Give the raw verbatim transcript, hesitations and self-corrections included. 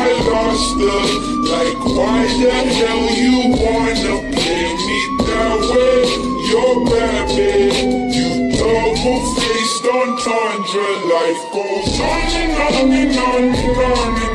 I lost her. Like, why the hell you wanna play me that way? You're bad, babe. You double-faced entendre. Life goes on and on and on and on.